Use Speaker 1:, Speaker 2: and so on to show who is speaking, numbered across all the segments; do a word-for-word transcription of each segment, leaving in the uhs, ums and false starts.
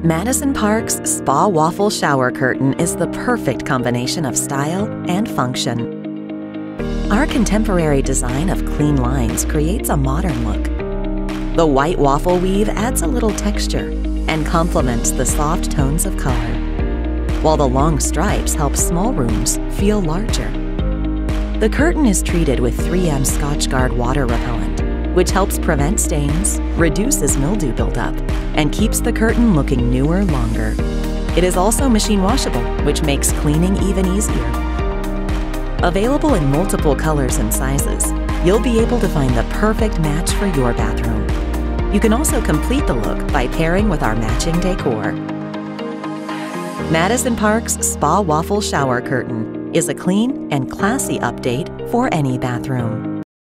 Speaker 1: Madison Park's Spa Waffle shower curtain is the perfect combination of style and function. Our contemporary design of clean lines creates a modern look. The white waffle weave adds a little texture and complements the soft tones of color, while the long stripes help small rooms feel larger. The curtain is treated with three M Scotchgard water repellent, which helps prevent stains, reduces mildew buildup, and keeps the curtain looking newer longer. It is also machine washable, which makes cleaning even easier. Available in multiple colors and sizes, you'll be able to find the perfect match for your bathroom. You can also complete the look by pairing with our matching decor. Madison Park's Spa Waffle shower curtain is a clean and classy update for any bathroom.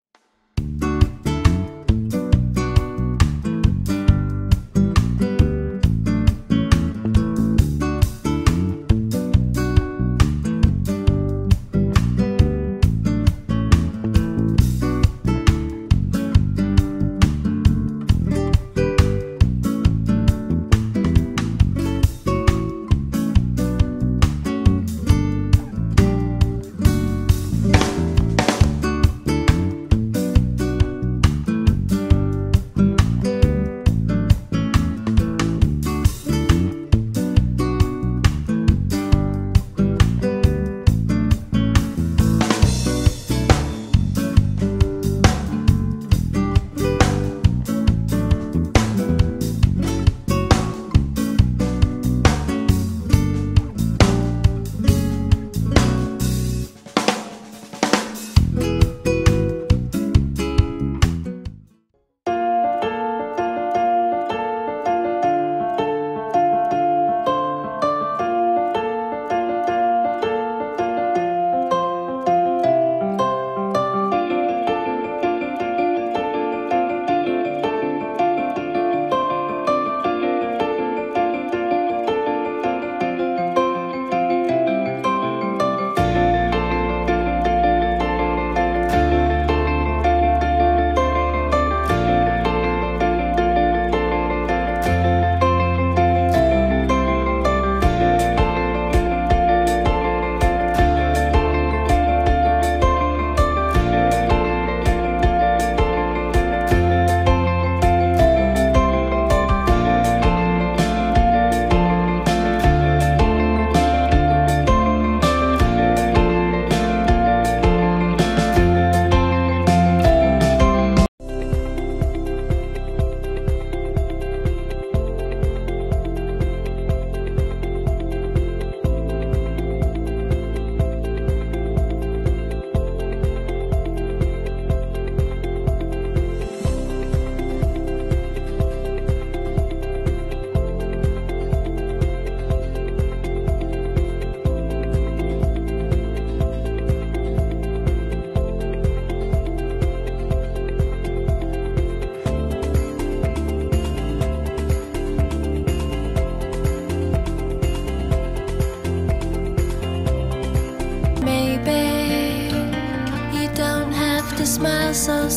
Speaker 2: Smile so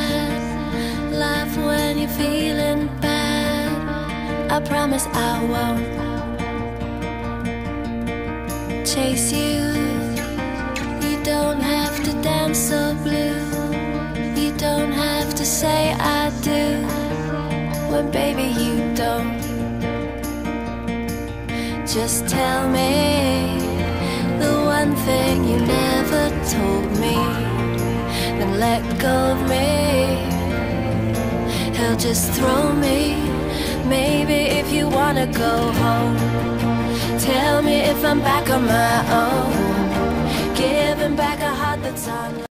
Speaker 2: sad, laugh when you're feeling bad. I promise I won't chase you. You don't have to dance so blue. You don't have to say I do when baby you don't. Just tell me the one thing you never told me, then let go of me. He'll just throw me. Maybe if you wanna go home, tell me if I'm back on my own, giving back a heart that's on